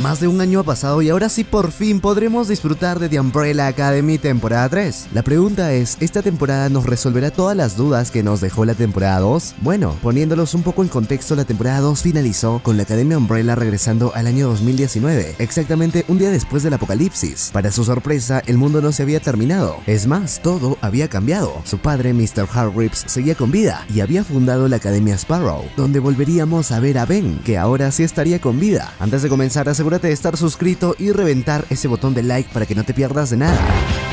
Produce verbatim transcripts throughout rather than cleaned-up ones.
Más de un año ha pasado y ahora sí por fin podremos disfrutar de The Umbrella Academy temporada tres. La pregunta es, ¿esta temporada nos resolverá todas las dudas que nos dejó la temporada dos? Bueno, poniéndolos un poco en contexto, la temporada dos finalizó con la Academia Umbrella regresando al año dos mil diecinueve, exactamente un día después del apocalipsis. Para su sorpresa, el mundo no se había terminado. Es más, todo había cambiado. Su padre, mister Hargreaves, seguía con vida y había fundado la Academia Sparrow, donde volveríamos a ver a Ben, que ahora sí estaría con vida. Antes de comenzar, asegúrate de estar suscrito y reventar ese botón de like para que no te pierdas de nada.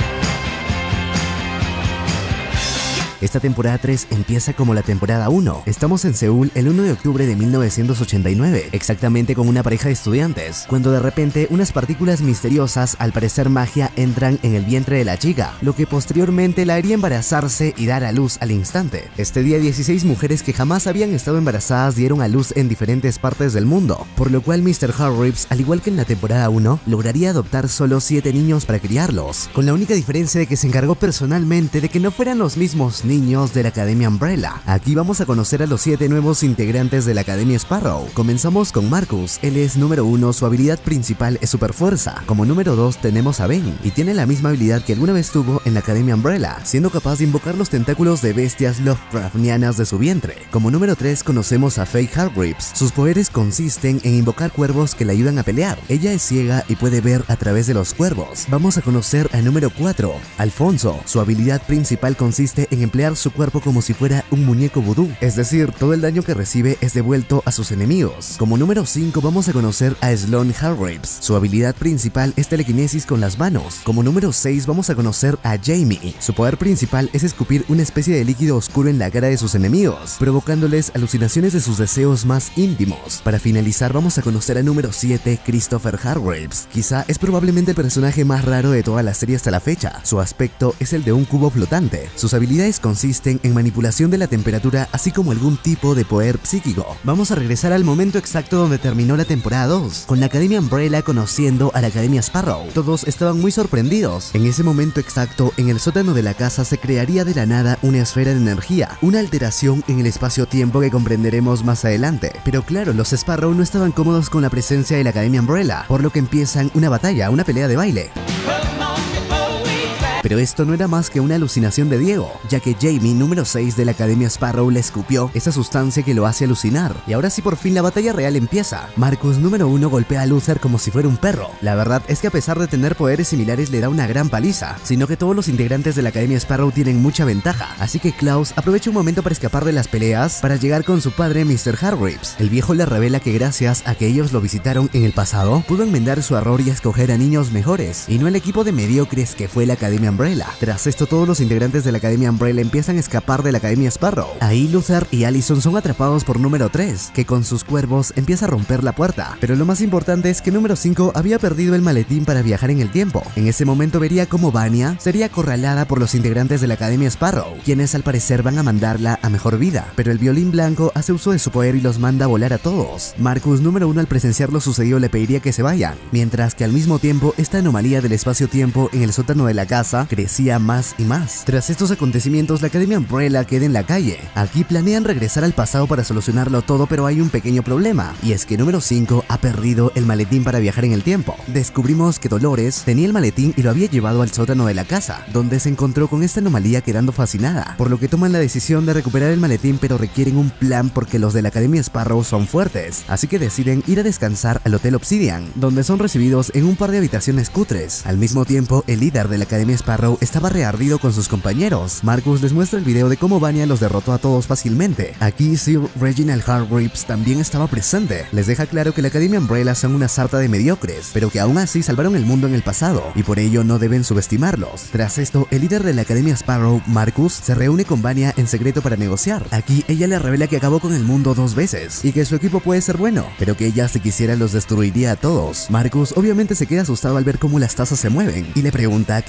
Esta temporada tres empieza como la temporada uno. Estamos en Seúl el uno de octubre de mil novecientos ochenta y nueve, exactamente con una pareja de estudiantes, cuando de repente unas partículas misteriosas, al parecer magia, entran en el vientre de la chica, lo que posteriormente la haría embarazarse y dar a luz al instante. Este día, dieciséis mujeres que jamás habían estado embarazadas dieron a luz en diferentes partes del mundo, por lo cual mister Hargreaves, al igual que en la temporada uno, lograría adoptar solo siete niños para criarlos, con la única diferencia de que se encargó personalmente de que no fueran los mismos niños de la Academia Umbrella. Aquí vamos a conocer a los siete nuevos integrantes de la Academia Sparrow. Comenzamos con Marcus. Él es número uno, su habilidad principal es super fuerza. Como número dos tenemos a Ben, y tiene la misma habilidad que alguna vez tuvo en la Academia Umbrella, siendo capaz de invocar los tentáculos de bestias Lovecraftianas de su vientre. Como número tres conocemos a Faye Hargreaves. Sus poderes consisten en invocar cuervos que le ayudan a pelear. Ella es ciega y puede ver a través de los cuervos. Vamos a conocer a número cuatro, Alfonso. Su habilidad principal consiste en emplear su cuerpo como si fuera un muñeco vudú, es decir, todo el daño que recibe es devuelto a sus enemigos. Como número cinco vamos a conocer a Sloane Hargreaves. Su habilidad principal es telequinesis con las manos. Como número seis vamos a conocer a Jamie. Su poder principal es escupir una especie de líquido oscuro en la cara de sus enemigos, provocándoles alucinaciones de sus deseos más íntimos. Para finalizar vamos a conocer a número siete, Christopher Hargreaves. Quizá es probablemente el personaje más raro de toda la serie hasta la fecha. Su aspecto es el de un cubo flotante. Sus habilidades consisten en manipulación de la temperatura, así como algún tipo de poder psíquico. Vamos a regresar al momento exacto donde terminó la temporada dos, con la Academia Umbrella conociendo a la Academia Sparrow. Todos estaban muy sorprendidos. En ese momento exacto, en el sótano de la casa se crearía de la nada una esfera de energía, una alteración en el espacio-tiempo que comprenderemos más adelante. Pero claro, los Sparrow no estaban cómodos con la presencia de la Academia Umbrella, por lo que empiezan una batalla, una pelea de baile. Pero esto no era más que una alucinación de Diego, ya que Jamie, número seis de la Academia Sparrow, le escupió esa sustancia que lo hace alucinar. Y ahora sí por fin la batalla real empieza. Marcus, número uno, golpea a Luther como si fuera un perro. La verdad es que a pesar de tener poderes similares le da una gran paliza, sino que todos los integrantes de la Academia Sparrow tienen mucha ventaja. Así que Klaus aprovecha un momento para escapar de las peleas para llegar con su padre mister Hargreaves. El viejo le revela que gracias a que ellos lo visitaron en el pasado, pudo enmendar su error y escoger a niños mejores, y no el equipo de mediocres que fue la Academia Umbrella. Tras esto, todos los integrantes de la Academia Umbrella empiezan a escapar de la Academia Sparrow. Ahí Luther y Allison son atrapados por número tres, que con sus cuervos empieza a romper la puerta. Pero lo más importante es que número cinco había perdido el maletín para viajar en el tiempo. En ese momento vería cómo Vanya sería acorralada por los integrantes de la Academia Sparrow, quienes al parecer van a mandarla a mejor vida. Pero el violín blanco hace uso de su poder y los manda a volar a todos. Marcus, número uno, al presenciar lo sucedido le pediría que se vayan, mientras que al mismo tiempo esta anomalía del espacio-tiempo en el sótano de la casa crecía más y más. Tras estos acontecimientos, la Academia Umbrella queda en la calle. Aquí planean regresar al pasado para solucionarlo todo, pero hay un pequeño problema, y es que número cinco ha perdido el maletín para viajar en el tiempo. Descubrimos que Dolores tenía el maletín y lo había llevado al sótano de la casa, donde se encontró con esta anomalía quedando fascinada, por lo que toman la decisión de recuperar el maletín, pero requieren un plan porque los de la Academia Sparrow son fuertes, así que deciden ir a descansar al Hotel Obsidian, donde son recibidos en un par de habitaciones cutres. Al mismo tiempo, el líder de la Academia Sparrow estaba reardido con sus compañeros. Marcus les muestra el video de cómo Vanya los derrotó a todos fácilmente. Aquí Sir Reginald Hargreaves también estaba presente. Les deja claro que la Academia Umbrella son una sarta de mediocres, pero que aún así salvaron el mundo en el pasado, y por ello no deben subestimarlos. Tras esto, el líder de la Academia Sparrow, Marcus, se reúne con Vanya en secreto para negociar. Aquí ella le revela que acabó con el mundo dos veces, y que su equipo puede ser bueno, pero que ella si quisiera los destruiría a todos. Marcus obviamente se queda asustado al ver cómo las tazas se mueven, y le pregunta qué es lo que quiere.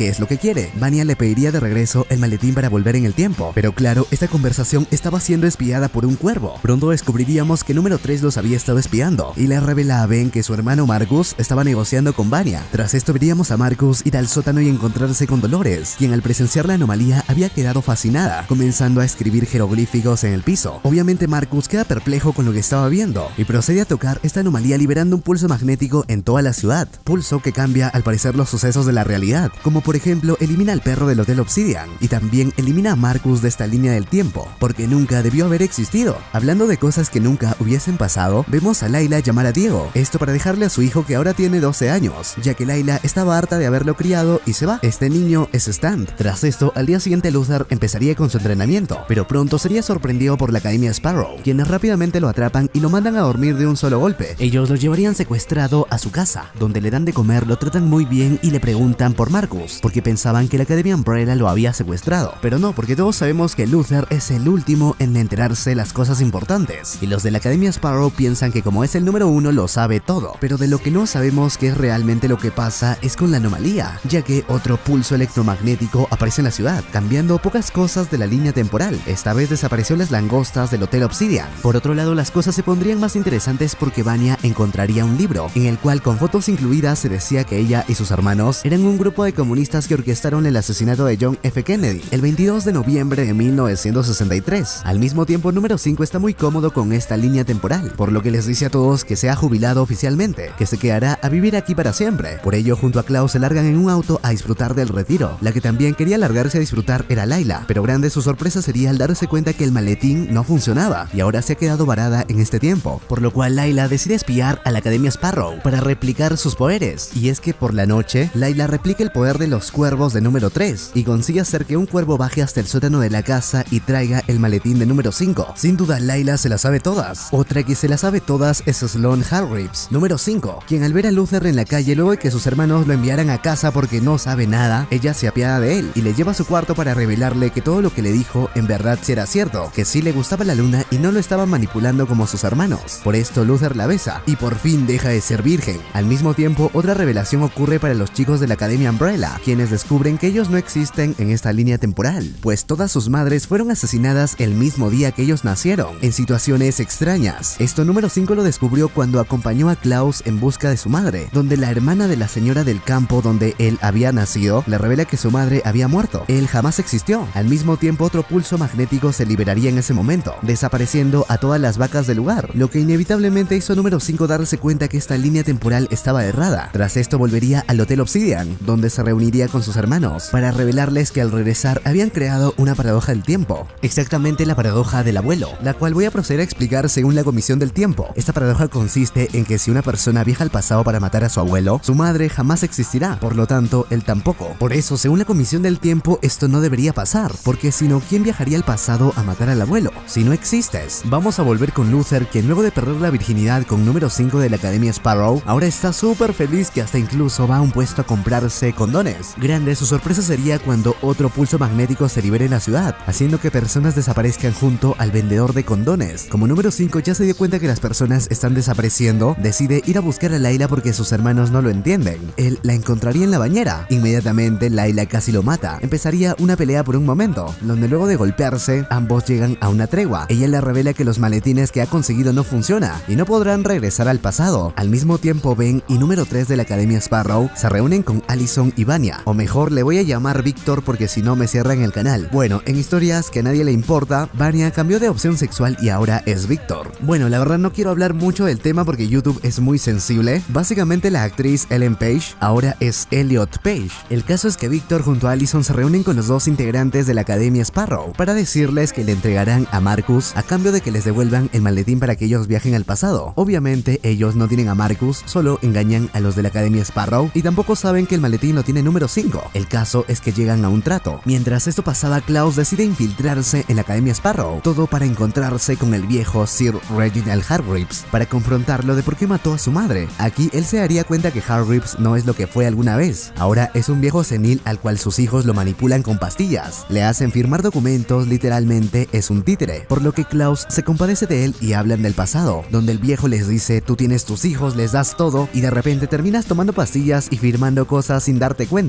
quiere, Vanya le pediría de regreso el maletín para volver en el tiempo. Pero claro, esta conversación estaba siendo espiada por un cuervo. Pronto descubriríamos que número tres los había estado espiando y le revela a Ben que su hermano Marcus estaba negociando con Vanya. Tras esto veríamos a Marcus ir al sótano y encontrarse con Dolores, quien al presenciar la anomalía había quedado fascinada, comenzando a escribir jeroglíficos en el piso. Obviamente Marcus queda perplejo con lo que estaba viendo y procede a tocar esta anomalía liberando un pulso magnético en toda la ciudad, pulso que cambia al parecer los sucesos de la realidad, como por ejemplo elimina al perro del Hotel Obsidian y también elimina a Marcus de esta línea del tiempo, porque nunca debió haber existido. Hablando de cosas que nunca hubiesen pasado, vemos a Layla llamar a Diego, esto para dejarle a su hijo que ahora tiene doce años, ya que Layla estaba harta de haberlo criado y se va. Este niño es Stan. Tras esto, al día siguiente Luther empezaría con su entrenamiento, pero pronto sería sorprendido por la Academia Sparrow, quienes rápidamente lo atrapan y lo mandan a dormir de un solo golpe. Ellos lo llevarían secuestrado a su casa, donde le dan de comer, lo tratan muy bien y le preguntan por Marcus, porque pensaban que la Academia Umbrella lo había secuestrado. Pero no, porque todos sabemos que Luther es el último en enterarse las cosas importantes, y los de la Academia Sparrow piensan que como es el número uno lo sabe todo, pero de lo que no sabemos que es realmente lo que pasa es con la anomalía, ya que otro pulso electromagnético aparece en la ciudad, cambiando pocas cosas de la línea temporal. Esta vez desapareció las langostas del Hotel Obsidian. Por otro lado, las cosas se pondrían más interesantes porque Vanya encontraría un libro, en el cual con fotos incluidas se decía que ella y sus hermanos eran un grupo de comunistas que orquestaron el asesinato de John F. Kennedy el veintidós de noviembre de mil novecientos sesenta y tres. Al mismo tiempo, número cinco está muy cómodo con esta línea temporal, por lo que les dice a todos que se ha jubilado oficialmente, que se quedará a vivir aquí para siempre. Por ello, junto a Klaus se largan en un auto a disfrutar del retiro. La que también quería largarse a disfrutar era Layla, pero grande su sorpresa sería al darse cuenta que el maletín no funcionaba y ahora se ha quedado varada en este tiempo, por lo cual Layla decide espiar a la Academia Sparrow para replicar sus poderes. Y es que por la noche, Layla replica el poder de los cuervos de número tres y consigue hacer que un cuervo baje hasta el sótano de la casa y traiga el maletín de número cinco. Sin duda, Layla se las sabe todas. Otra que se las sabe todas es Sloane Hargreaves, número cinco, quien al ver a Luther en la calle luego de que sus hermanos lo enviaran a casa porque no sabe nada, ella se apiada de él y le lleva a su cuarto para revelarle que todo lo que le dijo en verdad sí era cierto, que sí le gustaba la luna y no lo estaba manipulando como sus hermanos. Por esto Luther la besa y por fin deja de ser virgen. Al mismo tiempo, otra revelación ocurre para los chicos de la Academia Umbrella, quienes descubren que ellos no existen en esta línea temporal, pues todas sus madres fueron asesinadas el mismo día que ellos nacieron, en situaciones extrañas. Esto número cinco lo descubrió cuando acompañó a Klaus en busca de su madre, donde la hermana de la señora del campo donde él había nacido le revela que su madre había muerto. Él jamás existió. Al mismo tiempo, otro pulso magnético se liberaría en ese momento, desapareciendo a todas las vacas del lugar, lo que inevitablemente hizo número cinco darse cuenta que esta línea temporal estaba errada. Tras esto volvería al Hotel Obsidian, donde se reuniría con sus hermanos para revelarles que al regresar habían creado una paradoja del tiempo, exactamente la paradoja del abuelo, la cual voy a proceder a explicar según la Comisión del Tiempo. Esta paradoja consiste en que si una persona viaja al pasado para matar a su abuelo, su madre jamás existirá, por lo tanto, él tampoco. Por eso, según la Comisión del Tiempo, esto no debería pasar, porque si no, ¿quién viajaría al pasado a matar al abuelo? Si no existes. Vamos a volver con Luther, quien luego de perder la virginidad con número cinco de la Academia Sparrow, ahora está súper feliz que hasta incluso va a un puesto a comprarse condones. Grande su sorpresa sería cuando otro pulso magnético se libere en la ciudad, haciendo que personas desaparezcan junto al vendedor de condones. Como número cinco ya se dio cuenta que las personas están desapareciendo, decide ir a buscar a Layla porque sus hermanos no lo entienden. Él la encontraría en la bañera. Inmediatamente Layla casi lo mata. Empezaría una pelea por un momento, donde luego de golpearse, ambos llegan a una tregua. Ella le revela que los maletines que ha conseguido no funcionan y no podrán regresar al pasado. Al mismo tiempo, Ben y número tres de la Academia Sparrow se reúnen con Allison y Vanya, o mejor le voy a llamar Víctor porque si no me cierran el canal. Bueno, en historias que a nadie le importa, Vanya cambió de opción sexual y ahora es Víctor. Bueno, la verdad no quiero hablar mucho del tema porque YouTube es muy sensible. Básicamente la actriz Ellen Page ahora es Elliot Page. El caso es que Víctor junto a Allison se reúnen con los dos integrantes de la Academia Sparrow para decirles que le entregarán a Marcus a cambio de que les devuelvan el maletín para que ellos viajen al pasado. Obviamente ellos no tienen a Marcus, solo engañan a los de la Academia Sparrow y tampoco saben que el maletín lo tiene número cinco. El caso es que llegan a un trato. Mientras esto pasaba, Klaus decide infiltrarse en la Academia Sparrow, todo para encontrarse con el viejo Sir Reginald Hargreaves para confrontarlo de por qué mató a su madre. Aquí él se daría cuenta que Hargreaves no es lo que fue alguna vez. Ahora es un viejo senil al cual sus hijos lo manipulan con pastillas, le hacen firmar documentos, literalmente es un títere, por lo que Klaus se compadece de él y hablan del pasado, donde el viejo les dice tú tienes tus hijos, les das todo y de repente terminas tomando pastillas y firmando cosas sin darte cuenta. Vamos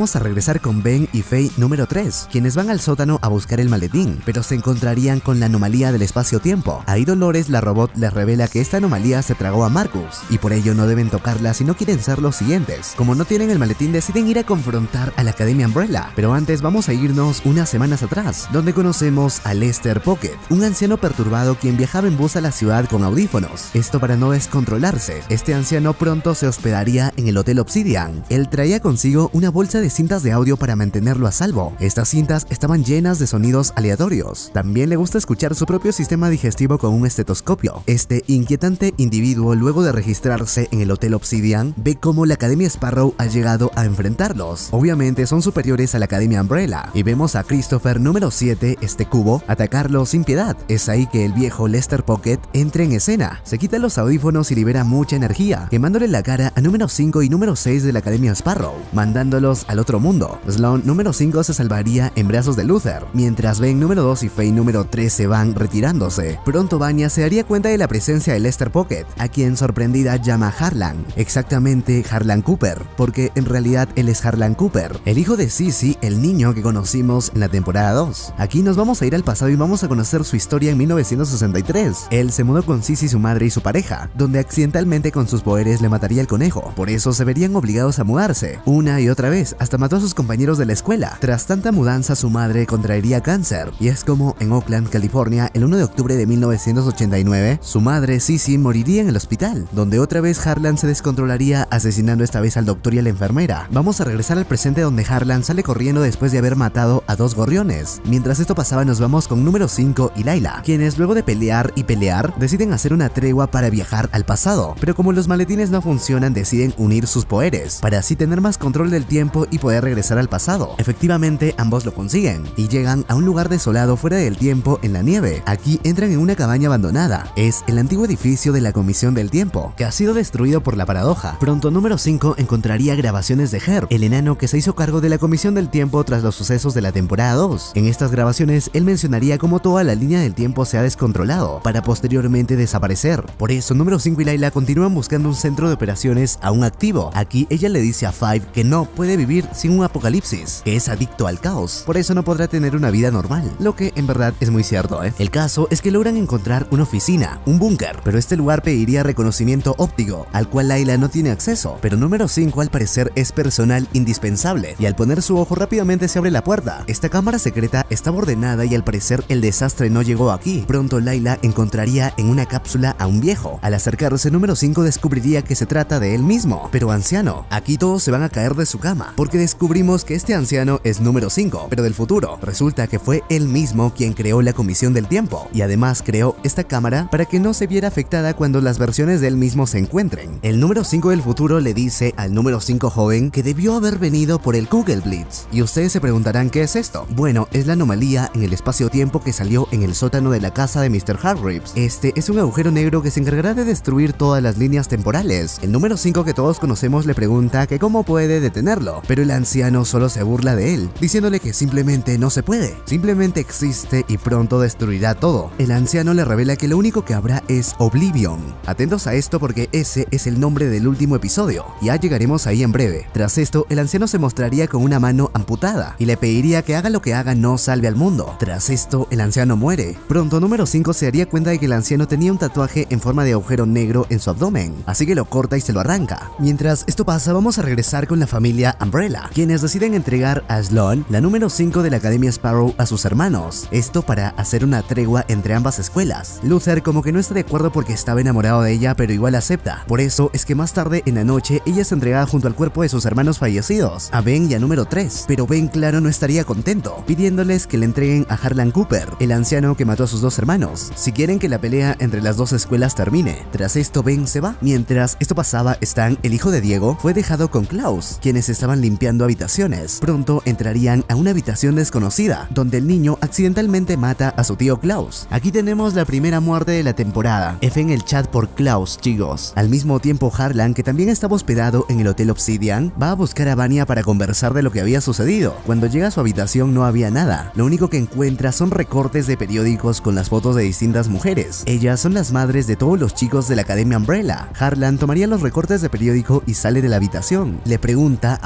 vamos a regresar con Ben y Faye número tres, quienes van al sótano a buscar el maletín, pero se encontrarían con la anomalía del espacio-tiempo. Ahí Dolores, la robot, les revela que esta anomalía se tragó a Marcus, y por ello no deben tocarla si no quieren ser los siguientes. Como no tienen el maletín, deciden ir a confrontar a la Academia Umbrella, pero antes vamos a irnos unas semanas atrás, donde conocemos a Lester Pocket, un anciano perturbado quien viajaba en bus a la ciudad con audífonos, esto para no descontrolarse. Este anciano pronto se hospedaría en el Hotel Obsidian. Él traía consigo una bolsa de cintas de audio para mantenerlo a salvo. Estas cintas estaban llenas de sonidos aleatorios. También le gusta escuchar su propio sistema digestivo con un estetoscopio. Este inquietante individuo, luego de registrarse en el Hotel Obsidian, ve cómo la Academia Sparrow ha llegado a enfrentarlos. Obviamente son superiores a la Academia Umbrella, y vemos a Christopher número siete, este cubo, atacarlos sin piedad. Es ahí que el viejo Lester Pocket entra en escena, se quita los audífonos y libera mucha energía, quemándole la cara a número cinco y número seis de la Academia Sparrow, mandándolos al otro mundo. Sloan número cinco se salvaría en brazos de Luther, mientras Ben número dos y Faye número tres se van retirándose. Pronto Vanya se daría cuenta de la presencia de Lester Pocket, a quien sorprendida llama Harlan, exactamente Harlan Cooper, porque en realidad él es Harlan Cooper, el hijo de Sissy, el niño que conocimos en la temporada dos. Aquí nos vamos a ir al pasado y vamos a conocer su historia en mil novecientos sesenta y tres. Él se mudó con Sissy, su madre y su pareja, donde accidentalmente con sus poderes le mataría al conejo. Por eso se verían obligados a mudarse una y otra vez, hasta mató a sus compañeros de la escuela. Tras tanta mudanza, su madre contraería cáncer, y es como en Oakland, California, el uno de octubre de mil novecientos ochenta y nueve, su madre Sissy moriría en el hospital, donde otra vez Harlan se descontrolaría, asesinando esta vez al doctor y a la enfermera. Vamos a regresar al presente, donde Harlan sale corriendo después de haber matado a dos gorriones. Mientras esto pasaba, nos vamos con número cinco y Layla, quienes luego de pelear y pelear deciden hacer una tregua para viajar al pasado, pero como los maletines no funcionan, deciden unir sus poderes para así tener más control del tiempo y poder regresar al pasado. Efectivamente, ambos lo consiguen y llegan a un lugar desolado fuera del tiempo en la nieve. Aquí entran en una cabaña abandonada. Es el antiguo edificio de la Comisión del Tiempo, que ha sido destruido por la paradoja. Pronto número cinco encontraría grabaciones de Herb, el enano que se hizo cargo de la Comisión del Tiempo tras los sucesos de la temporada dos. En estas grabaciones él mencionaría cómo toda la línea del tiempo se ha descontrolado para posteriormente desaparecer. Por eso número cinco y Layla continúan buscando un centro de operaciones aún activo. Aquí ella le dice a Five que no puede vivir sin un apocalipsis, que es adicto al caos, por eso no podrá tener una vida normal, lo que en verdad es muy cierto, ¿eh? El caso es que logran encontrar una oficina, un búnker, pero este lugar pediría reconocimiento óptico, al cual Layla no tiene acceso, pero número cinco al parecer es personal indispensable, y al poner su ojo rápidamente se abre la puerta. Esta cámara secreta estaba ordenada y al parecer el desastre no llegó aquí. Pronto Layla encontraría en una cápsula a un viejo. Al acercarse, número cinco descubriría que se trata de él mismo, pero anciano. Aquí todos se van a caer de su cama, porque descubrimos que este anciano es número cinco, pero del futuro. Resulta que fue él mismo quien creó la Comisión del Tiempo, y además creó esta cámara para que no se viera afectada cuando las versiones de él mismo se encuentren. El número cinco del futuro le dice al número cinco joven que debió haber venido por el Kugel Blitz. Y ustedes se preguntarán ¿qué es esto? Bueno, es la anomalía en el espacio-tiempo que salió en el sótano de la casa de mister Hargreaves. Este es un agujero negro que se encargará de destruir todas las líneas temporales. El número cinco que todos conocemos le pregunta que cómo puede detenerlo, pero el anciano solo se burla de él, diciéndole que simplemente no se puede, simplemente existe y pronto destruirá todo. El anciano le revela que lo único que habrá es Oblivion. Atentos a esto porque ese es el nombre del último episodio, ya llegaremos ahí en breve. Tras esto, el anciano se mostraría con una mano amputada y le pediría que haga lo que haga no salve al mundo. Tras esto, el anciano muere. Pronto número cinco se daría cuenta de que el anciano tenía un tatuaje en forma de agujero negro en su abdomen, así que lo corta y se lo arranca. Mientras esto pasa, vamos a regresar con la familia Umbrella, quienes deciden entregar a Sloan, la número cinco de la Academia Sparrow, a sus hermanos. Esto para hacer una tregua entre ambas escuelas. Luther como que no está de acuerdo porque estaba enamorado de ella, pero igual acepta. Por eso es que más tarde en la noche ella es entregada junto al cuerpo de sus hermanos fallecidos, a Ben y a número tres. Pero Ben claro no estaría contento, pidiéndoles que le entreguen a Harlan Cooper, el anciano que mató a sus dos hermanos, si quieren que la pelea entre las dos escuelas termine. Tras esto Ben se va. Mientras esto pasaba, Stan, el hijo de Diego, fue dejado con Klaus, quienes estaban limpiando habitaciones. Pronto entrarían a una habitación desconocida, donde el niño accidentalmente mata a su tío Klaus. Aquí tenemos la primera muerte de la temporada. F en el chat por Klaus, chicos. Al mismo tiempo, Harlan, que también estaba hospedado en el Hotel Obsidian, va a buscar a Vanya para conversar de lo que había sucedido. Cuando llega a su habitación no había nada. Lo único que encuentra son recortes de periódicos con las fotos de distintas mujeres. Ellas son las madres de todos los chicos de la Academia Umbrella. Harlan tomaría los recortes de periódico y sale de la habitación. Le pregunta a Vanya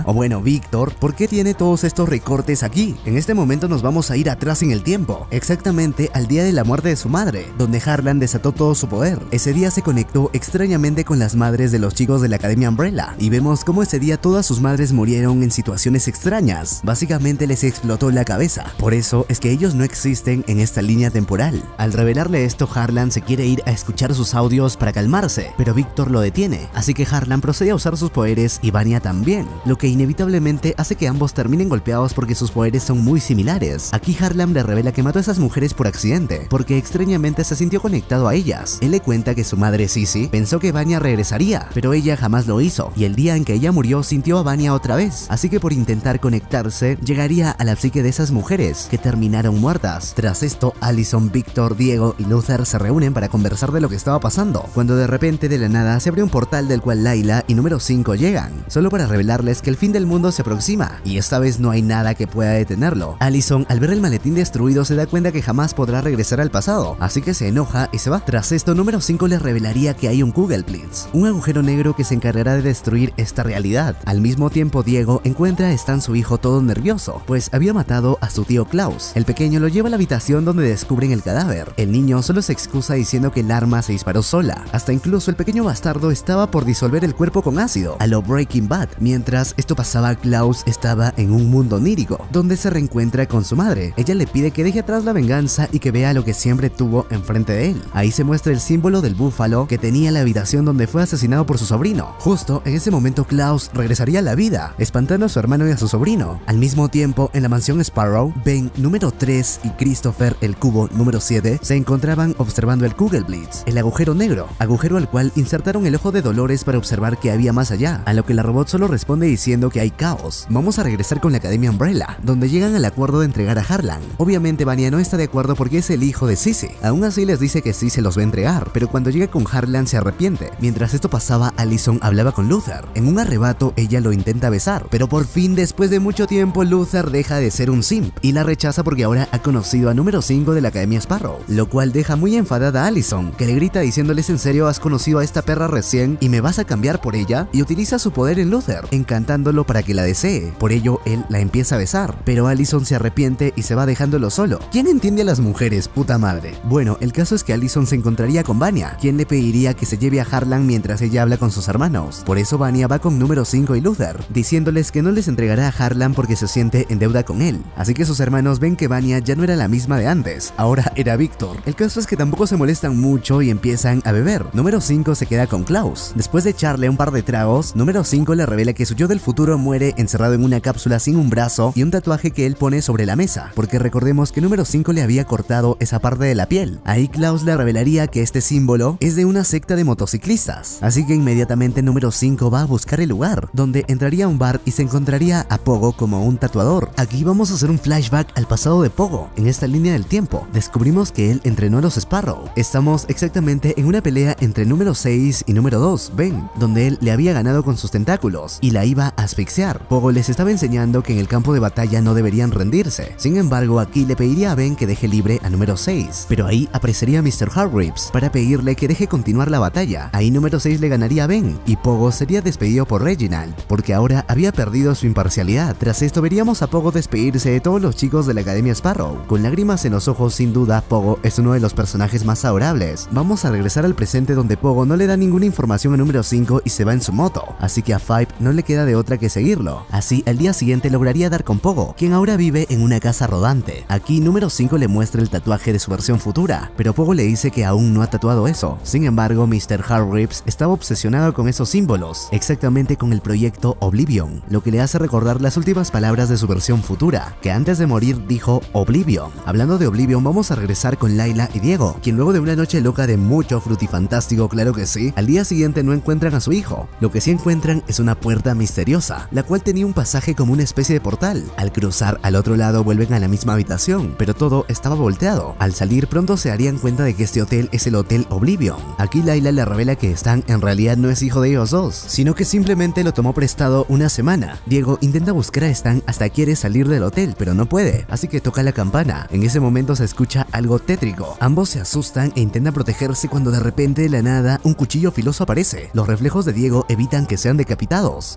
o bueno, Víctor, ¿por qué tiene todos estos recortes aquí? En este momento nos vamos a ir atrás en el tiempo, exactamente al día de la muerte de su madre, donde Harlan desató todo su poder. Ese día se conectó extrañamente con las madres de los chicos de la Academia Umbrella, y vemos cómo ese día todas sus madres murieron en situaciones extrañas. Básicamente les explotó la cabeza. Por eso es que ellos no existen en esta línea temporal. Al revelarle esto, Harlan se quiere ir a escuchar sus audios para calmarse, pero Víctor lo detiene, así que Harlan procede a usar sus poderes y Vanya también, lo que inevitablemente hace que ambos terminen golpeados porque sus poderes son muy similares. Aquí Harlan le revela que mató a esas mujeres por accidente, porque extrañamente se sintió conectado a ellas. Él le cuenta que su madre Sissy pensó que Vanya regresaría, pero ella jamás lo hizo, y el día en que ella murió sintió a Vanya otra vez, así que por intentar conectarse, llegaría a la psique de esas mujeres, que terminaron muertas. Tras esto, Allison, Víctor, Diego y Luther se reúnen para conversar de lo que estaba pasando, cuando de repente de la nada se abre un portal del cual Layla y número cinco llegan, solo para revelarles que el fin del mundo se aproxima, y esta vez no hay nada que pueda detenerlo. Allison, al ver el maletín destruido, se da cuenta que jamás podrá regresar al pasado, así que se enoja y se va. Tras esto, número cinco les revelaría que hay un Kugelblitz, un agujero negro que se encargará de destruir esta realidad. Al mismo tiempo, Diego encuentra a Stan, su hijo, todo nervioso, pues había matado a su tío Klaus. El pequeño lo lleva a la habitación donde descubren el cadáver. El niño solo se excusa diciendo que el arma se disparó sola. Hasta incluso el pequeño bastardo estaba por disolver el cuerpo con ácido, a lo Breaking Bad. Mientras esto pasaba, Klaus estaba en un mundo onírico, donde se reencuentra con su madre. Ella le pide que deje atrás la venganza y que vea lo que siempre tuvo enfrente de él. Ahí se muestra el símbolo del búfalo que tenía en la habitación donde fue asesinado por su sobrino. Justo en ese momento, Klaus regresaría a la vida, espantando a su hermano y a su sobrino. Al mismo tiempo, en la mansión Sparrow, Ben número tres y Christopher el cubo número siete se encontraban observando el Kugelblitz, el agujero negro, agujero al cual insertaron el ojo de Dolores para observar qué había más allá, a lo que la robot solo responde diciendo que hay caos. Vamos a regresar con la Academia Umbrella, donde llegan al acuerdo de entregar a Harlan. Obviamente Vanya no está de acuerdo porque es el hijo de Sissy. Aún así les dice que sí se los va a entregar, pero cuando llega con Harlan se arrepiente. Mientras esto pasaba, Allison hablaba con Luther. En un arrebato ella lo intenta besar, pero por fin, después de mucho tiempo, Luther deja de ser un simp y la rechaza porque ahora ha conocido a número cinco de la Academia Sparrow, lo cual deja muy enfadada a Allison, que le grita diciéndoles: ¿en serio has conocido a esta perra recién y me vas a cambiar por ella? Y utiliza su poder en Luther, encantándolo para que la desee. Por ello, él la empieza a besar, pero Allison se arrepiente y se va dejándolo solo. ¿Quién entiende a las mujeres, puta madre? Bueno, el caso es que Allison se encontraría con Vanya, quien le pediría que se lleve a Harlan mientras ella habla con sus hermanos. Por eso Vanya va con número cinco y Luther, diciéndoles que no les entregará a Harlan porque se siente en deuda con él. Así que sus hermanos ven que Vanya ya no era la misma de antes, ahora era Víctor. El caso es que tampoco se molestan mucho y empiezan a beber. Número cinco se queda con Klaus. Después de echarle un par de tragos, número cinco le revela que su yo del futuro muere encerrado en una cápsula sin un brazo y un tatuaje que él pone sobre la mesa, porque recordemos que número cinco le había cortado esa parte de la piel. Ahí Klaus le revelaría que este símbolo es de una secta de motociclistas, así que inmediatamente número cinco va a buscar el lugar, donde entraría a un bar y se encontraría a Pogo como un tatuador. Aquí vamos a hacer un flashback al pasado de Pogo. En esta línea del tiempo, descubrimos que él entrenó a los Sparrow. Estamos exactamente en una pelea entre número seis y número dos, Ben, donde él le había ganado con sus tentáculos y la iba a asfixiar. Pogo les estaba enseñando que en el campo de batalla no deberían rendirse. Sin embargo, aquí le pediría a Ben que deje libre a número seis, pero ahí aparecería mister Hargreaves para pedirle que deje continuar la batalla. Ahí número seis le ganaría a Ben y Pogo sería despedido por Reginald, porque ahora había perdido su imparcialidad. Tras esto veríamos a Pogo despedirse de todos los chicos de la Academia Sparrow. Con lágrimas en los ojos, sin duda, Pogo es uno de los personajes más adorables. Vamos a regresar al presente, donde Pogo no le da ninguna información a número cinco y se va en su moto, así que a Five no le queda de otra que seguirlo. Así, al día siguiente lograría dar con Pogo, quien ahora vive en una casa rodante. Aquí número cinco le muestra el tatuaje de su versión futura, pero Pogo le dice que aún no ha tatuado eso. Sin embargo, mister Hargreaves estaba obsesionado con esos símbolos, exactamente con el proyecto Oblivion, lo que le hace recordar las últimas palabras de su versión futura, que antes de morir dijo Oblivion. Hablando de Oblivion, vamos a regresar con Layla y Diego, quien luego de una noche loca de mucho frutifantástico, claro que sí, al día siguiente no encuentran a su hijo. Lo que sí encuentran es una puerta misteriosa, la cual tenía un pasaje como una especie de portal. Al cruzar al otro lado vuelven a la misma habitación, pero todo estaba volteado. Al salir pronto se darían cuenta de que este hotel es el Hotel Oblivion. Aquí Layla le revela que Stan en realidad no es hijo de ellos dos, sino que simplemente lo tomó prestado una semana. Diego intenta buscar a Stan hasta quiere salir del hotel, pero no puede, así que toca la campana. En ese momento se escucha algo tétrico. Ambos se asustan e intentan protegerse cuando de repente de la nada un cuchillo filoso aparece. Los reflejos de Diego evitan que sean decapitados. Sin embargo,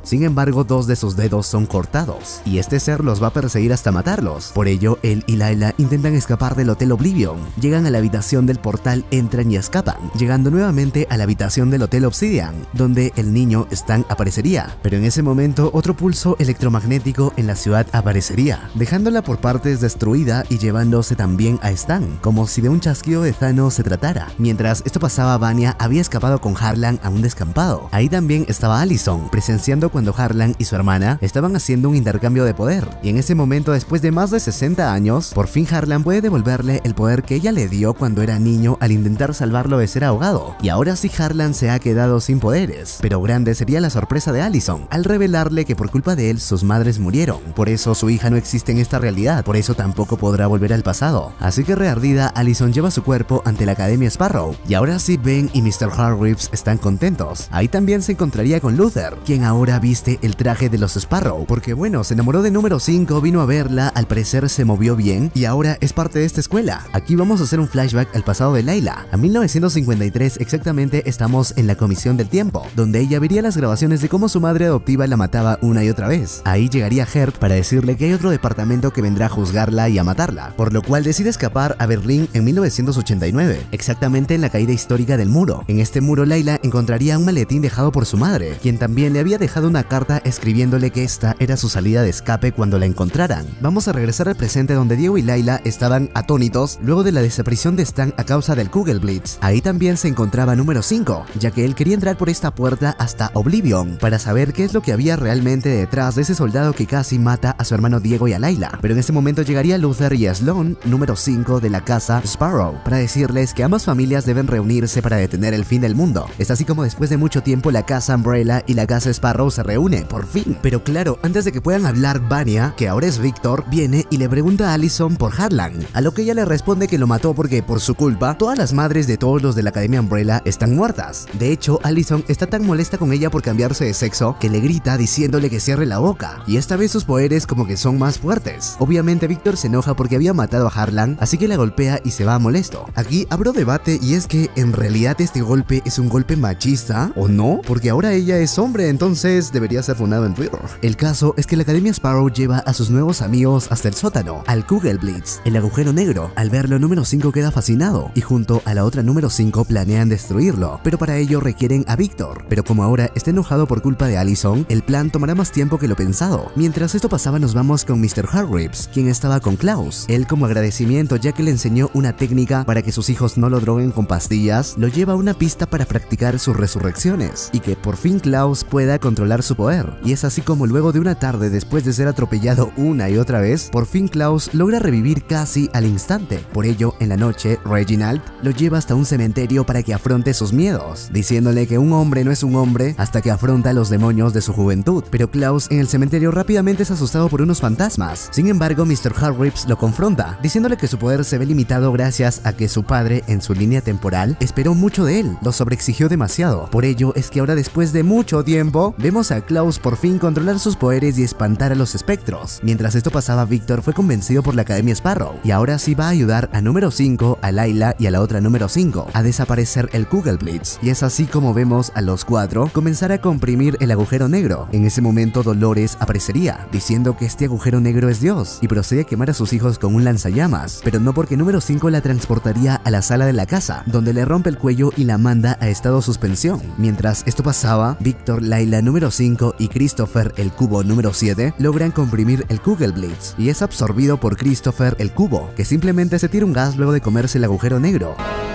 embargo dos de sus dedos son cortados, y este ser los va a perseguir hasta matarlos. Por ello, él y Layla intentan escapar del Hotel Oblivion, llegan a la habitación del portal, entran y escapan, llegando nuevamente a la habitación del Hotel Obsidian, donde el niño Stan aparecería, pero en ese momento otro pulso electromagnético en la ciudad aparecería, dejándola por partes destruida y llevándose también a Stan, como si de un chasquido de Thanos se tratara. Mientras esto pasaba, Vanya había escapado con Harlan a un descampado. Ahí también estaba Allison, presenciando cuando Harlan y su hermana estaban haciendo un intercambio de poder, y en ese momento, después de más de sesenta años, por fin Harlan puede devolverle el poder que ella le dio cuando era niño al intentar salvarlo de ser ahogado, y ahora sí Harlan se ha quedado sin poderes. Pero grande sería la sorpresa de Allison al revelarle que por culpa de él sus madres murieron, por eso su hija no existe en esta realidad, por eso tampoco podrá volver al pasado. Así que reardida, Allison lleva su cuerpo ante la Academia Sparrow, y ahora sí Ben y mister Hargreaves están contentos. Ahí también se encontraría con Luther, quien ahora viste el traje de los Sparrow, porque bueno, se enamoró de número cinco, vino a verla, al parecer se movió bien y ahora es parte de esta escuela. Aquí vamos a hacer un flashback al pasado de Layla. A mil novecientos cincuenta y tres exactamente, estamos en la Comisión del Tiempo, donde ella vería las grabaciones de cómo su madre adoptiva la mataba una y otra vez. Ahí llegaría Herb para decirle que hay otro departamento que vendrá a juzgarla y a matarla, por lo cual decide escapar a Berlín en mil novecientos ochenta y nueve, exactamente en la caída histórica del muro. En este muro Layla encontraría un maletín dejado por su madre, quien también le había dejado una carta escribiéndole que esta era su salida de escape cuando la encontraran. Vamos a regresar al presente, donde Diego y Layla estaban atónitos luego de la desaparición de Stan a causa del Kugelblitz. Ahí también se encontraba número cinco, ya que él quería entrar por esta puerta hasta Oblivion para saber qué es lo que había realmente detrás de ese soldado que casi mata a su hermano Diego y a Layla. Pero en ese momento llegaría Luther y Sloan, número cinco de la casa Sparrow, para decirles que ambas familias deben reunirse para detener el fin del mundo. Es así como después de mucho tiempo la casa Umbrella y la casa Sparrow se reúnen, por fin. Pero claro, antes de que puedan hablar, Vanya, que ahora es Victor, viene y le pregunta a Allison por Harlan, a lo que ella le responde que lo mató porque por su culpa todas las madres de todos los de la Academia Umbrella están muertas. De hecho, Allison está tan molesta con ella por cambiarse de sexo que le grita diciéndole que cierre la boca, y esta vez sus poderes como que son más fuertes. Obviamente Victor se enoja porque había matado a Harlan, así que la golpea y se va molesto. Aquí abro debate, y es que en realidad este golpe es un golpe machista, ¿o no? Porque ahora ella es hombre, entonces debería ser fundado en Twitter. El caso es que la Academia Sparrow lleva a sus nuevos amigos hasta el sótano, al Kugelblitz, el agujero negro. Al verlo, número cinco queda fascinado, y junto a la otra número cinco planean destruirlo, pero para ello requieren a Victor. Pero como ahora está enojado por culpa de Allison, el plan tomará más tiempo que lo pensado. Mientras esto pasaba, nos vamos con mister Hargreaves, quien estaba con Klaus. Él, como agradecimiento ya que le enseñó una técnica para que sus hijos no lo droguen con pastillas, lo lleva a una pista para practicar sus resurrecciones, y que por fin Klaus pueda controlar su poder. Y es así como luego de una tarde, después de ser atropellado una y otra vez, por fin Klaus logra revivir casi al instante. Por ello, en la noche, Reginald lo lleva hasta un cementerio para que afronte sus miedos, diciéndole que un hombre no es un hombre hasta que afronta a los demonios de su juventud. Pero Klaus en el cementerio rápidamente es asustado por unos fantasmas. Sin embargo, mister Hargreaves lo confronta, diciéndole que su poder se ve limitado gracias a que su padre, en su línea temporal, esperó mucho de él, lo sobreexigió demasiado. Por ello es que ahora, después de mucho tiempo, vemos a Klaus por fin controlar sus poderes y espantar a los espectros. Mientras esto pasaba, Victor fue convencido por la Academia Sparrow, y ahora sí va a ayudar a número cinco, a Layla y a la otra número cinco a desaparecer el Kugelblitz. Y es así como vemos a los cuatro comenzar a comprimir el agujero negro. En ese momento Dolores aparecería, diciendo que este agujero negro es Dios, y procede a quemar a sus hijos con un lanzallamas, pero no, porque número cinco la transportaría a la sala de la casa, donde le rompe el cuello y la manda a estado suspensión. Mientras esto pasaba, Victor, Layla número cinco y Christopher el cubo número siete logran comprimir el Kugelblitz, y es absorbido por Christopher el cubo, que simplemente se tira un gas luego de comerse el agujero negro.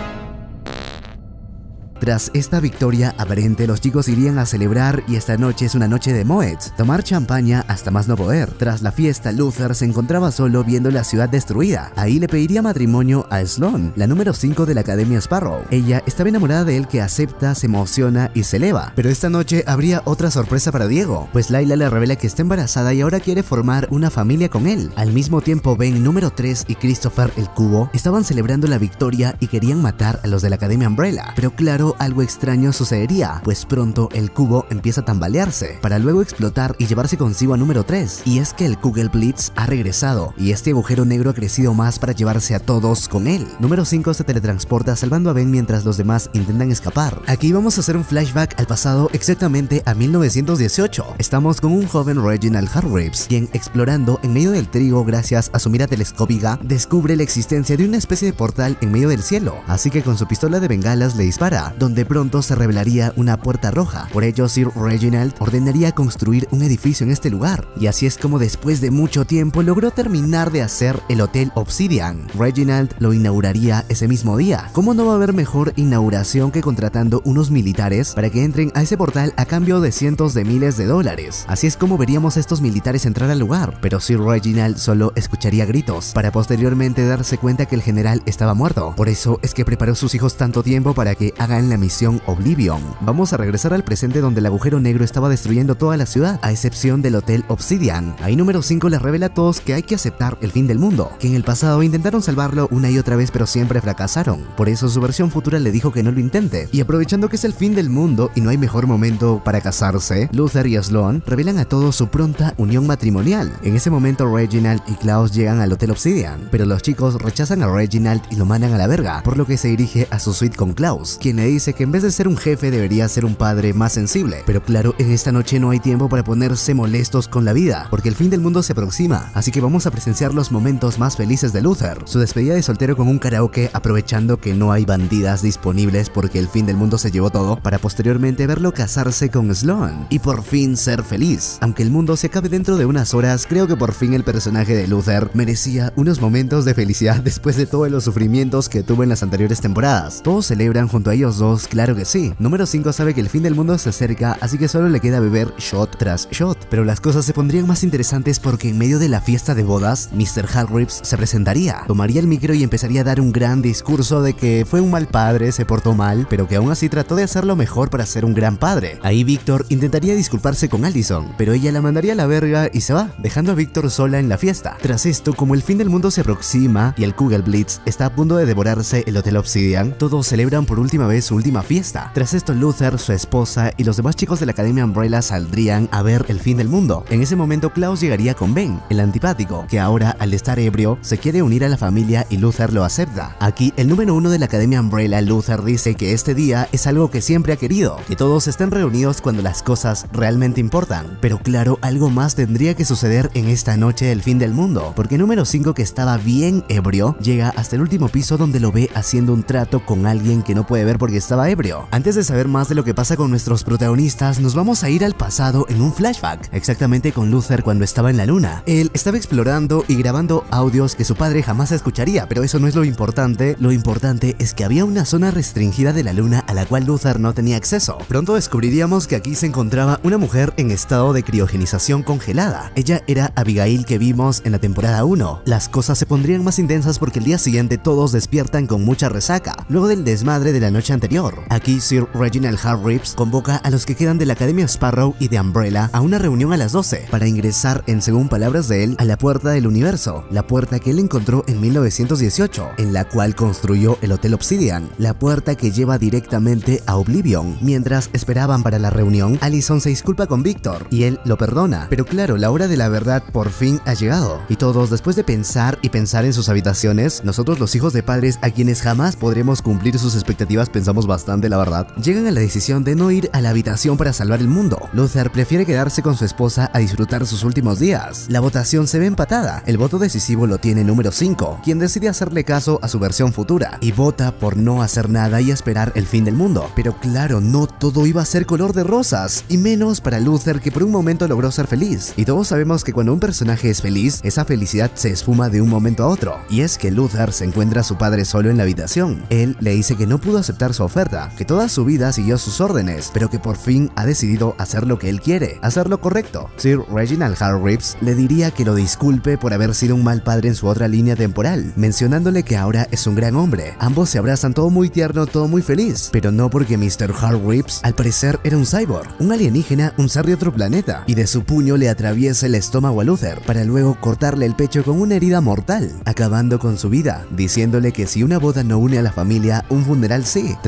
Tras esta victoria aparente, los chicos irían a celebrar, y esta noche es una noche de Moet, tomar champaña hasta más no poder. Tras la fiesta, Luther se encontraba solo viendo la ciudad destruida. Ahí le pediría matrimonio a Sloan, la número cinco de la Academia Sparrow. Ella estaba enamorada de él, que acepta, se emociona y se eleva. Pero esta noche habría otra sorpresa para Diego, pues Layla le revela que está embarazada y ahora quiere formar una familia con él. Al mismo tiempo, Ben número tres y Christopher el cubo estaban celebrando la victoria y querían matar a los de la Academia Umbrella. Pero claro, pasado algo extraño sucedería, pues pronto el cubo empieza a tambalearse, para luego explotar y llevarse consigo a número tres. Y es que el Kugelblitz ha regresado, y este agujero negro ha crecido más para llevarse a todos con él. Número cinco se teletransporta salvando a Ben mientras los demás intentan escapar. Aquí vamos a hacer un flashback al pasado, exactamente a mil novecientos dieciocho. Estamos con un joven Reginald Hargreaves, quien explorando en medio del trigo gracias a su mira telescópica, descubre la existencia de una especie de portal en medio del cielo, así que con su pistola de bengalas le dispara, donde pronto se revelaría una puerta roja. Por ello Sir Reginald ordenaría construir un edificio en este lugar, y así es como después de mucho tiempo logró terminar de hacer el Hotel Obsidian. Reginald lo inauguraría ese mismo día. ¿Cómo no va a haber mejor inauguración que contratando unos militares para que entren a ese portal a cambio de cientos de miles de dólares? Así es como veríamos a estos militares entrar al lugar, pero Sir Reginald solo escucharía gritos, para posteriormente darse cuenta que el general estaba muerto. Por eso es que preparó a sus hijos tanto tiempo para que hagan la misión Oblivion. Vamos a regresar al presente, donde el agujero negro estaba destruyendo toda la ciudad, a excepción del Hotel Obsidian. Ahí número cinco les revela a todos que hay que aceptar el fin del mundo, que en el pasado intentaron salvarlo una y otra vez pero siempre fracasaron. Por eso su versión futura le dijo que no lo intente, y aprovechando que es el fin del mundo y no hay mejor momento para casarse, Luther y Sloan revelan a todos su pronta unión matrimonial. En ese momento Reginald y Klaus llegan al Hotel Obsidian, pero los chicos rechazan a Reginald y lo mandan a la verga, por lo que se dirige a su suite con Klaus, quien le dice que en vez de ser un jefe debería ser un padre más sensible. Pero claro, en esta noche no hay tiempo para ponerse molestos con la vida, porque el fin del mundo se aproxima, así que vamos a presenciar los momentos más felices de Luther, su despedida de soltero con un karaoke, aprovechando que no hay bandidas disponibles porque el fin del mundo se llevó todo, para posteriormente verlo casarse con Sloan y por fin ser feliz. Aunque el mundo se acabe dentro de unas horas, creo que por fin el personaje de Luther merecía unos momentos de felicidad después de todos los sufrimientos que tuvo en las anteriores temporadas. Todos celebran junto a ellos dos, claro que sí. Número cinco sabe que el fin del mundo se acerca, así que solo le queda beber shot tras shot, pero las cosas se pondrían más interesantes porque en medio de la fiesta de bodas, mister Hargreaves se presentaría, tomaría el micro y empezaría a dar un gran discurso de que fue un mal padre, se portó mal, pero que aún así trató de hacerlo mejor para ser un gran padre. Ahí Victor intentaría disculparse con Allison, pero ella la mandaría a la verga y se va, dejando a Victor sola en la fiesta. Tras esto, como el fin del mundo se aproxima y el Kugelblitz está a punto de devorarse el Hotel Obsidian, todos celebran por última vez su última fiesta. Tras esto, Luther, su esposa y los demás chicos de la Academia Umbrella saldrían a ver el fin del mundo. En ese momento Klaus llegaría con Ben, el antipático, que ahora al estar ebrio se quiere unir a la familia y Luther lo acepta. Aquí el número uno de la Academia Umbrella, Luther, dice que este día es algo que siempre ha querido, que todos estén reunidos cuando las cosas realmente importan. Pero claro, algo más tendría que suceder en esta noche del fin del mundo, porque número cinco, que estaba bien ebrio, llega hasta el último piso donde lo ve haciendo un trato con alguien que no puede ver porque estaba ebrio. Antes de saber más de lo que pasa con nuestros protagonistas, nos vamos a ir al pasado en un flashback, exactamente con Luther cuando estaba en la luna. Él estaba explorando y grabando audios que su padre jamás escucharía, pero eso no es lo importante. Lo importante es que había una zona restringida de la luna a la cual Luther no tenía acceso. Pronto descubriríamos que aquí se encontraba una mujer en estado de criogenización congelada. Ella era Abigail, que vimos en la temporada uno. Las cosas se pondrían más intensas porque el día siguiente todos despiertan con mucha resaca, luego del desmadre de la noche anterior. Aquí Sir Reginald Hargreaves convoca a los que quedan de la Academia Sparrow y de Umbrella a una reunión a las doce para ingresar, en según palabras de él, a la puerta del universo, la puerta que él encontró en mil novecientos dieciocho, en la cual construyó el Hotel Obsidian, la puerta que lleva directamente a Oblivion. Mientras esperaban para la reunión, Allison se disculpa con Victor y él lo perdona, pero claro, la hora de la verdad por fin ha llegado, y todos, después de pensar y pensar en sus habitaciones, nosotros los hijos de padres a quienes jamás podremos cumplir sus expectativas, pensamos bastante la verdad, llegan a la decisión de no ir a la habitación para salvar el mundo. Luther prefiere quedarse con su esposa a disfrutar sus últimos días. La votación se ve empatada, el voto decisivo lo tiene número cinco, quien decide hacerle caso a su versión futura y vota por no hacer nada y esperar el fin del mundo. Pero claro, no todo iba a ser color de rosas, y menos para Luther, que por un momento logró ser feliz. Y todos sabemos que cuando un personaje es feliz, esa felicidad se esfuma de un momento a otro. Y es que Luther se encuentra a su padre solo en la habitación. Él le dice que no pudo aceptar su oferta, que toda su vida siguió sus órdenes, pero que por fin ha decidido hacer lo que él quiere, hacer lo correcto. Sir Reginald Hargreaves le diría que lo disculpe por haber sido un mal padre en su otra línea temporal, mencionándole que ahora es un gran hombre. Ambos se abrazan, todo muy tierno, todo muy feliz, pero no porque mister Hargreaves al parecer era un cyborg, un alienígena, un ser de otro planeta, y de su puño le atraviesa el estómago a Luther para luego cortarle el pecho con una herida mortal, acabando con su vida, diciéndole que si una boda no une a la familia, un funeral sí. Tras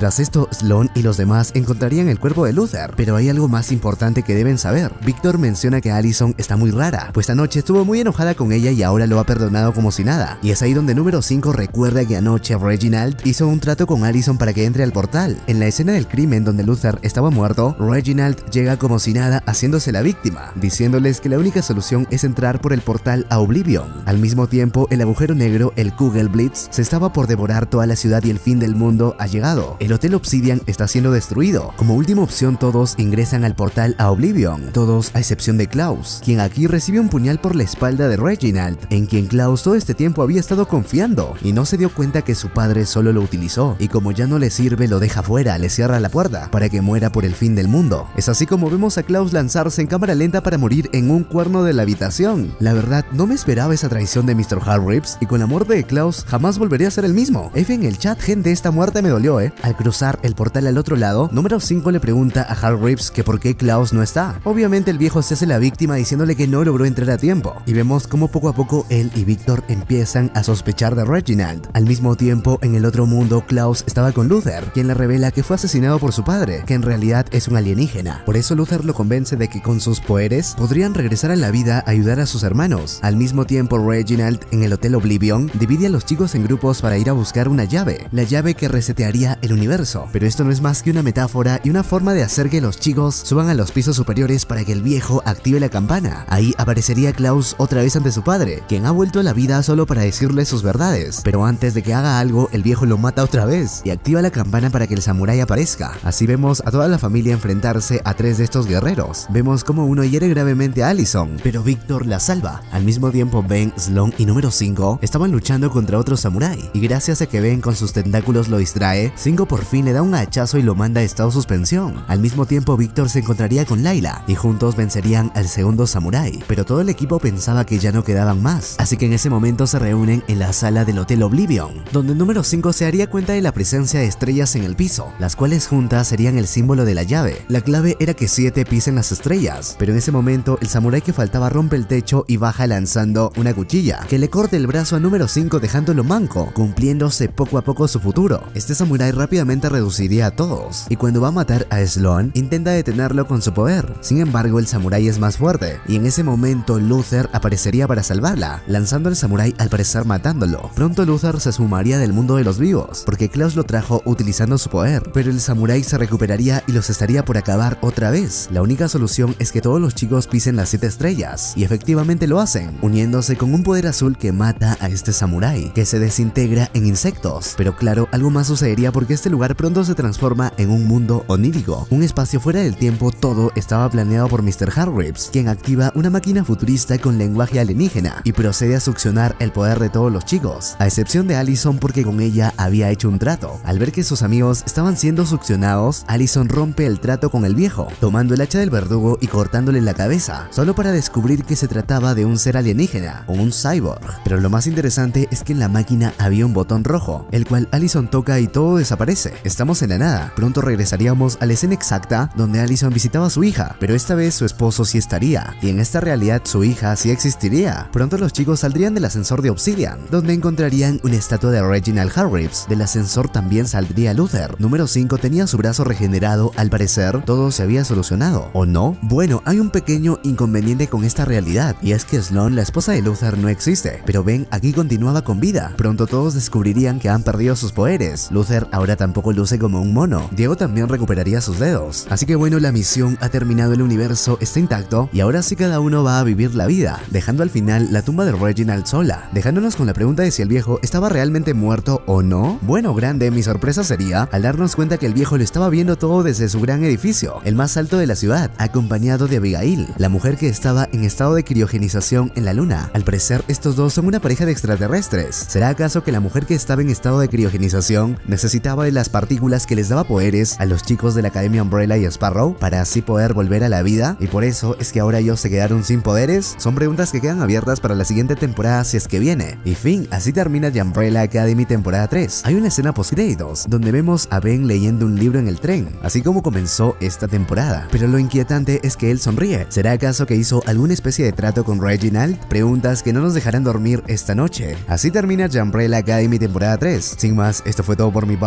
Tras esto, Sloan y los demás encontrarían el cuerpo de Luther, pero hay algo más importante que deben saber. Victor menciona que Allison está muy rara, pues anoche estuvo muy enojada con ella y ahora lo ha perdonado como si nada, y es ahí donde número cinco recuerda que anoche Reginald hizo un trato con Allison para que entre al portal. En la escena del crimen donde Luther estaba muerto, Reginald llega como si nada haciéndose la víctima, diciéndoles que la única solución es entrar por el portal a Oblivion. Al mismo tiempo, el agujero negro, el Kugelblitz, se estaba por devorar toda la ciudad y el fin del mundo ha llegado. El Hotel Obsidian está siendo destruido. Como última opción, todos ingresan al portal a Oblivion, todos a excepción de Klaus, quien aquí recibe un puñal por la espalda de Reginald, en quien Klaus todo este tiempo había estado confiando y no se dio cuenta que su padre solo lo utilizó, y como ya no le sirve lo deja fuera, le cierra la puerta para que muera por el fin del mundo. Es así como vemos a Klaus lanzarse en cámara lenta para morir en un cuerno de la habitación. La verdad, no me esperaba esa traición de míster Hargreaves, y con la muerte de Klaus jamás volvería a ser el mismo. F en el chat, gente, esta muerte me dolió, eh. Al cruzar el portal al otro lado, número cinco le pregunta a Hargreaves que por qué Klaus no está. Obviamente el viejo se hace la víctima diciéndole que no logró entrar a tiempo, y vemos cómo poco a poco él y Victor empiezan a sospechar de Reginald. Al mismo tiempo, en el otro mundo, Klaus estaba con Luther, quien le revela que fue asesinado por su padre, que en realidad es un alienígena. Por eso Luther lo convence de que con sus poderes podrían regresar a la vida a ayudar a sus hermanos. Al mismo tiempo, Reginald en el Hotel Oblivion divide a los chicos en grupos para ir a buscar una llave, la llave que resetearía el universo. Pero esto no es más que una metáfora y una forma de hacer que los chicos suban a los pisos superiores para que el viejo active la campana. Ahí aparecería Klaus otra vez ante su padre, quien ha vuelto a la vida solo para decirle sus verdades. Pero antes de que haga algo, el viejo lo mata otra vez y activa la campana para que el samurái aparezca. Así vemos a toda la familia enfrentarse a tres de estos guerreros. Vemos como uno hiere gravemente a Allison, pero Victor la salva. Al mismo tiempo, Ben, Sloan y número cinco estaban luchando contra otro samurái, y gracias a que Ben con sus tentáculos lo distrae, cinco por fin le da un hachazo y lo manda a estado suspensión. Al mismo tiempo, Victor se encontraría con Layla y juntos vencerían al segundo samurái, pero todo el equipo pensaba que ya no quedaban más, así que en ese momento se reúnen en la sala del Hotel Oblivion, donde el número cinco se haría cuenta de la presencia de estrellas en el piso, las cuales juntas serían el símbolo de la llave. La clave era que siete pisen las estrellas, pero en ese momento el samurái que faltaba rompe el techo y baja lanzando una cuchilla que le corta el brazo a número cinco dejándolo manco, cumpliéndose poco a poco su futuro. Este samurái rápidamente reduciría a todos, y cuando va a matar a Sloan intenta detenerlo con su poder. Sin embargo, el samurái es más fuerte, y en ese momento Luther aparecería para salvarla, lanzando al samurái, al parecer matándolo. Pronto Luther se sumaría del mundo de los vivos, porque Klaus lo trajo utilizando su poder, pero el samurái se recuperaría y los estaría por acabar otra vez. La única solución es que todos los chicos pisen las siete estrellas, y efectivamente lo hacen, uniéndose con un poder azul que mata a este samurái, que se desintegra en insectos. Pero claro, algo más sucedería porque este lugar pronto se transforma en un mundo onírico, un espacio fuera del tiempo. Todo estaba planeado por míster Hargreaves, quien activa una máquina futurista con lenguaje alienígena y procede a succionar el poder de todos los chicos, a excepción de Allison, porque con ella había hecho un trato. Al ver que sus amigos estaban siendo succionados, Allison rompe el trato con el viejo, tomando el hacha del verdugo y cortándole la cabeza, solo para descubrir que se trataba de un ser alienígena o un cyborg. Pero lo más interesante es que en la máquina había un botón rojo, el cual Allison toca y todo desaparece. Estamos en la nada. Pronto regresaríamos a la escena exacta donde Allison visitaba a su hija, pero esta vez su esposo sí estaría, y en esta realidad su hija sí existiría. Pronto los chicos saldrían del ascensor de Obsidian, donde encontrarían una estatua de Reginald Hargreaves. Del ascensor también saldría Luther. Número cinco tenía su brazo regenerado. Al parecer todo se había solucionado, ¿o no? Bueno, hay un pequeño inconveniente con esta realidad, y es que Sloan, la esposa de Luther, no existe, pero Ben aquí continuaba con vida. Pronto todos descubrirían que han perdido sus poderes. Luther ahora tampoco luce como un mono. Diego también recuperaría sus dedos. Así que bueno, la misión ha terminado, el universo está intacto, y ahora sí cada uno va a vivir la vida, dejando al final la tumba de Reginald sola, dejándonos con la pregunta de si el viejo estaba realmente muerto o no. Bueno, grande, mi sorpresa sería al darnos cuenta que el viejo lo estaba viendo todo desde su gran edificio, el más alto de la ciudad, acompañado de Abigail, la mujer que estaba en estado de criogenización en la luna. Al parecer, estos dos son una pareja de extraterrestres. ¿Será acaso que la mujer que estaba en estado de criogenización necesitaba de las partículas que les daba poderes a los chicos de la Academia Umbrella y Sparrow para así poder volver a la vida? Y por eso es que ahora ellos se quedaron sin poderes. Son preguntas que quedan abiertas para la siguiente temporada, si es que viene. Y fin, así termina The Umbrella Academy temporada tres. Hay una escena post-créditos donde vemos a Ben leyendo un libro en el tren, así como comenzó esta temporada. Pero lo inquietante es que él sonríe. ¿Será acaso que hizo alguna especie de trato con Reginald? Preguntas que no nos dejarán dormir esta noche. Así termina The Umbrella Academy temporada tres. Sin más, esto fue todo por mi parte. Nos vemos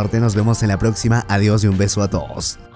vemos en la próxima. Adiós y un beso a todos.